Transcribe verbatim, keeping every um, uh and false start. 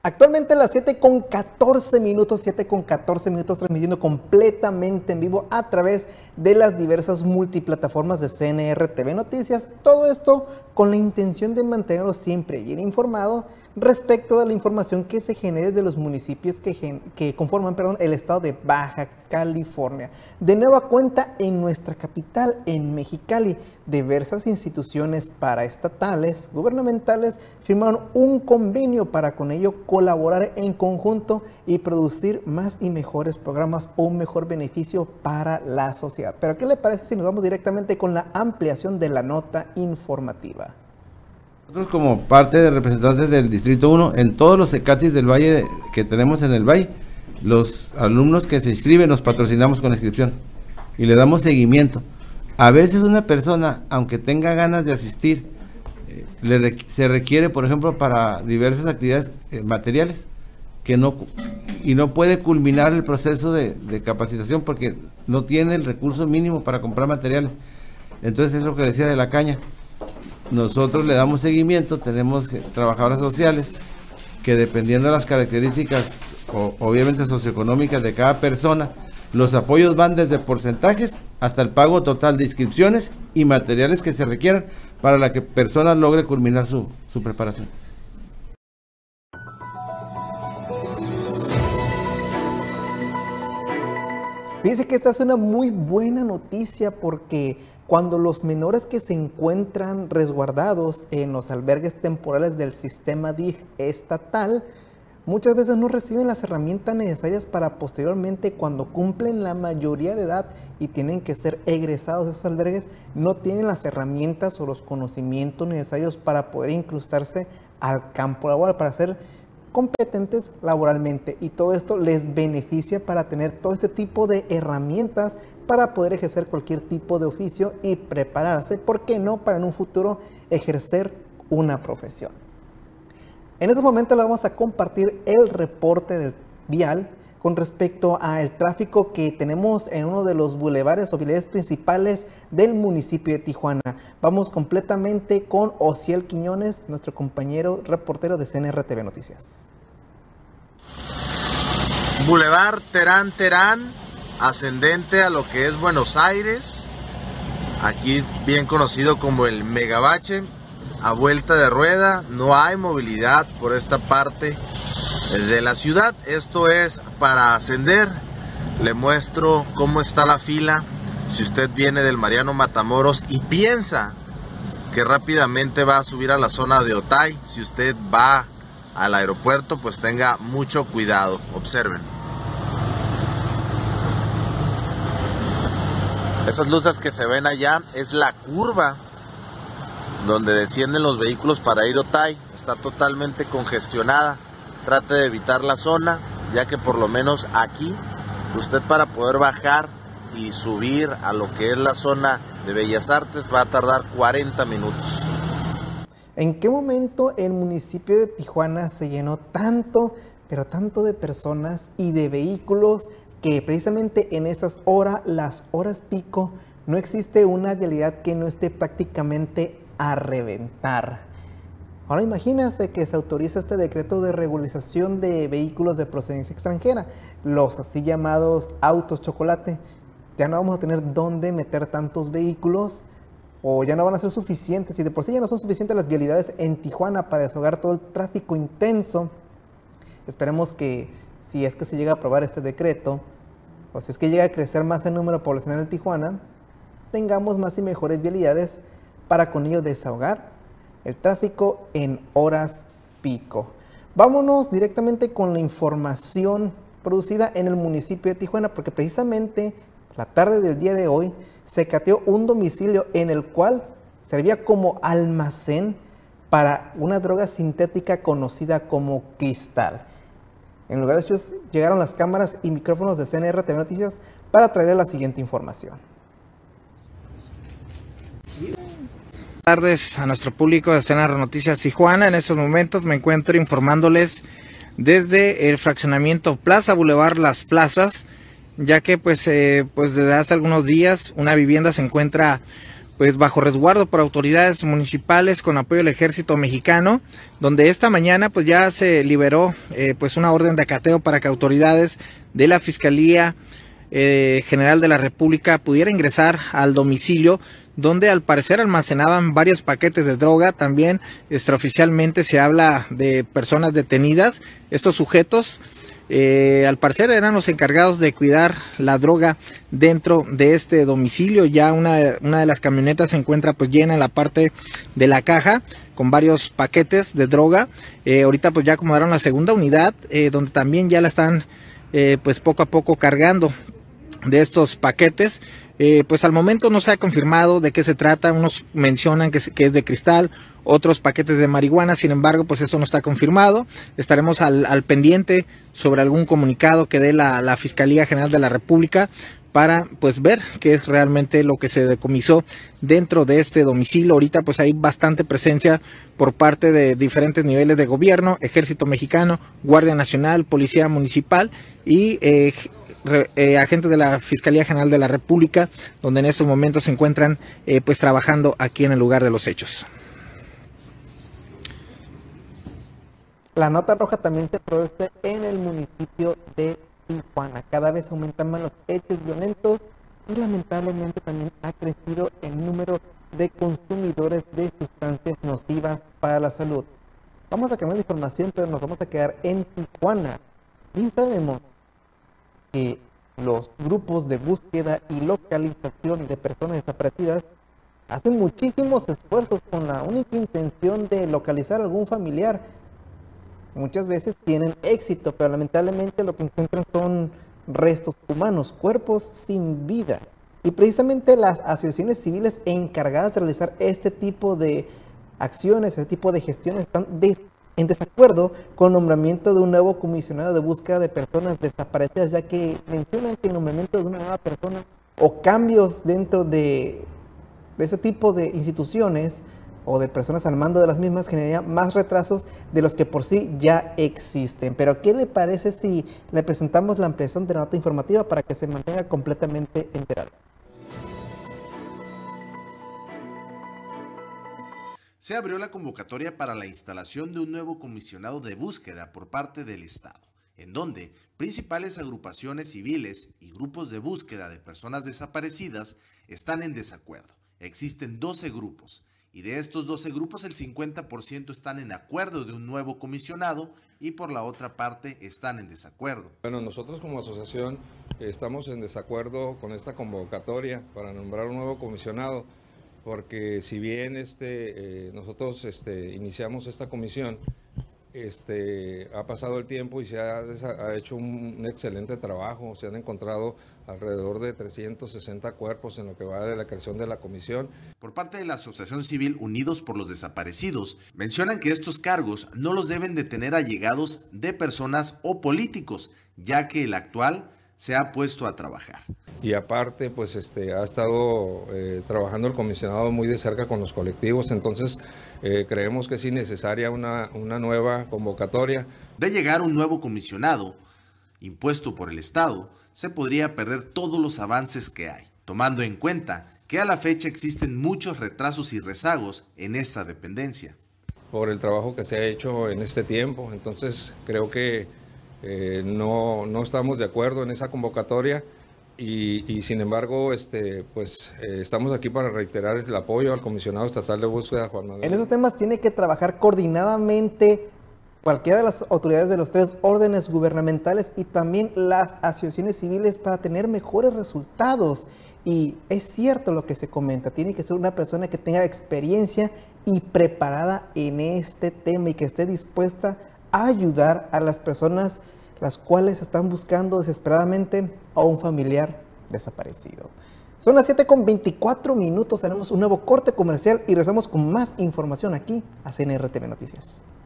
Actualmente a las siete con catorce minutos, siete con catorce minutos, transmitiendo completamente en vivo a través de las diversas multiplataformas de C N R T V Noticias. Todo esto con la intención de mantenerlo siempre bien informado respecto de la información que se genere de los municipios que, que conforman perdón, el estado de Baja California. De nueva cuenta, en nuestra capital, en Mexicali, diversas instituciones paraestatales, gubernamentales, firmaron un convenio para con ello colaborar en conjunto y producir más y mejores programas o un mejor beneficio para la sociedad. Pero ¿qué le parece si nos vamos directamente con la ampliación de la nota informativa? Nosotros, como parte de representantes del Distrito uno, en todos los CECATIS del Valle que tenemos en el Valle, los alumnos que se inscriben los patrocinamos con inscripción y le damos seguimiento. A veces una persona, aunque tenga ganas de asistir, eh, le, se requiere, por ejemplo, para diversas actividades eh, materiales, que no y no puede culminar el proceso de, de capacitación porque no tiene el recurso mínimo para comprar materiales. Entonces es lo que decía de la caña. Nosotros le damos seguimiento, tenemos trabajadoras sociales que, dependiendo de las características o, obviamente socioeconómicas de cada persona, los apoyos van desde porcentajes hasta el pago total de inscripciones y materiales que se requieran para la que persona logre culminar su, su preparación. Dice que esta es una muy buena noticia porque cuando los menores que se encuentran resguardados en los albergues temporales del sistema D I F estatal, muchas veces no reciben las herramientas necesarias para posteriormente, cuando cumplen la mayoría de edad y tienen que ser egresados de esos albergues, no tienen las herramientas o los conocimientos necesarios para poder incrustarse al campo laboral, para ser competentes laboralmente, y todo esto les beneficia para tener todo este tipo de herramientas para poder ejercer cualquier tipo de oficio y prepararse, ¿por qué no?, para en un futuro ejercer una profesión. En estos momentos le vamos a compartir el reporte del vial con respecto al tráfico que tenemos en uno de los bulevares o vialidades principales del municipio de Tijuana. Vamos completamente con Osiel Quiñones, nuestro compañero reportero de C N R T V Noticias. Boulevard Terán Terán, ascendente a lo que es Buenos Aires, aquí bien conocido como el Megabache, a vuelta de rueda. No hay movilidad por esta parte de la ciudad. Esto es para ascender. Le muestro cómo está la fila. Si usted viene del Mariano Matamoros y piensa que rápidamente va a subir a la zona de Otay, si usted va al aeropuerto, pues tenga mucho cuidado. Observen. Esas luces que se ven allá es la curva donde descienden los vehículos para ir a Otay. Está totalmente congestionada. Trate de evitar la zona, ya que por lo menos aquí, usted para poder bajar y subir a lo que es la zona de Bellas Artes va a tardar cuarenta minutos. ¿En qué momento el municipio de Tijuana se llenó tanto, pero tanto de personas y de vehículos que precisamente en estas horas, las horas pico, no existe una vialidad que no esté prácticamente a reventar? Ahora imagínense que se autoriza este decreto de regularización de vehículos de procedencia extranjera, los así llamados autos chocolate. Ya no vamos a tener dónde meter tantos vehículos, o ya no van a ser suficientes, y de por sí ya no son suficientes las vialidades en Tijuana para desahogar todo el tráfico intenso. Esperemos que, si es que se llega a aprobar este decreto, o si es que llega a crecer más el número poblacional en Tijuana, tengamos más y mejores vialidades para con ello desahogar el tráfico en horas pico. Vámonos directamente con la información producida en el municipio de Tijuana, porque precisamente la tarde del día de hoy se cateó un domicilio en el cual servía como almacén para una droga sintética conocida como cristal. En lugar de ellos llegaron las cámaras y micrófonos de C N R T V Noticias para traerle la siguiente información. Buenas tardes a nuestro público de C N R Noticias Tijuana. En estos momentos me encuentro informándoles desde el fraccionamiento Plaza Boulevard Las Plazas, ya que pues, eh, pues desde hace algunos días una vivienda se encuentra pues bajo resguardo por autoridades municipales con apoyo del ejército mexicano, donde esta mañana pues ya se liberó eh, pues una orden de acateo para que autoridades de la Fiscalía eh, General de la República pudiera ingresar al domicilio, donde al parecer almacenaban varios paquetes de droga. También extraoficialmente se habla de personas detenidas. Estos sujetos Eh, al parecer eran los encargados de cuidar la droga dentro de este domicilio. Ya una, una de las camionetas se encuentra pues llena en la parte de la caja con varios paquetes de droga. Eh, ahorita pues ya acomodaron la segunda unidad, eh, donde también ya la están eh, pues poco a poco cargando de estos paquetes. Eh, pues al momento no se ha confirmado de qué se trata. Unos mencionan que es, que es de cristal, otros paquetes de marihuana. Sin embargo, pues eso no está confirmado. Estaremos al, al pendiente sobre algún comunicado que dé la, la Fiscalía General de la República para pues ver qué es realmente lo que se decomisó dentro de este domicilio. Ahorita pues hay bastante presencia por parte de diferentes niveles de gobierno, Ejército Mexicano, Guardia Nacional, Policía Municipal y eh, Eh, agentes de la Fiscalía General de la República, donde en estos momentos se encuentran eh, pues trabajando aquí en el lugar de los hechos. La nota roja también se produce en el municipio de Tijuana. Cada vez aumentan más los hechos violentos y lamentablemente también ha crecido el número de consumidores de sustancias nocivas para la salud. Vamos a cambiar de información, pero nos vamos a quedar en Tijuana. Bien sabemos que los grupos de búsqueda y localización de personas desaparecidas hacen muchísimos esfuerzos con la única intención de localizar a algún familiar. Muchas veces tienen éxito, pero lamentablemente lo que encuentran son restos humanos, cuerpos sin vida. Y precisamente las asociaciones civiles encargadas de realizar este tipo de acciones, este tipo de gestiones están de en desacuerdo con el nombramiento de un nuevo comisionado de búsqueda de personas desaparecidas, ya que mencionan que el nombramiento de una nueva persona o cambios dentro de, de ese tipo de instituciones o de personas al mando de las mismas generaría más retrasos de los que por sí ya existen. Pero ¿qué le parece si le presentamos la ampliación de la nota informativa para que se mantenga completamente enterado? Se abrió la convocatoria para la instalación de un nuevo comisionado de búsqueda por parte del Estado, en donde principales agrupaciones civiles y grupos de búsqueda de personas desaparecidas están en desacuerdo. Existen doce grupos, y de estos doce grupos el cincuenta por ciento están en acuerdo de un nuevo comisionado y por la otra parte están en desacuerdo. Bueno, nosotros como asociación estamos en desacuerdo con esta convocatoria para nombrar un nuevo comisionado, porque si bien este, eh, nosotros este, iniciamos esta comisión, este, ha pasado el tiempo y se ha, ha hecho un, un excelente trabajo. Se han encontrado alrededor de trescientos sesenta cuerpos en lo que va de la creación de la comisión. Por parte de la Asociación Civil Unidos por los Desaparecidos, mencionan que estos cargos no los deben de tener allegados de personas o políticos, ya que el actual se ha puesto a trabajar. Y aparte, pues este, ha estado eh, trabajando el comisionado muy de cerca con los colectivos, entonces eh, creemos que es innecesaria una, una nueva convocatoria. De llegar un nuevo comisionado impuesto por el Estado, se podría perder todos los avances que hay, tomando en cuenta que a la fecha existen muchos retrasos y rezagos en esta dependencia. Por el trabajo que se ha hecho en este tiempo, entonces creo que eh, no, no estamos de acuerdo en esa convocatoria. Y, y sin embargo, este, pues eh, estamos aquí para reiterar el apoyo al comisionado estatal de búsqueda, Juan Manuel. En esos temas tiene que trabajar coordinadamente cualquiera de las autoridades de los tres órdenes gubernamentales y también las asociaciones civiles para tener mejores resultados. Y es cierto lo que se comenta, tiene que ser una persona que tenga experiencia y preparada en este tema y que esté dispuesta a ayudar a las personas las cuales están buscando desesperadamente a un familiar desaparecido. Son las siete con veinticuatro minutos, tenemos un nuevo corte comercial y regresamos con más información aquí a C N R T V Noticias.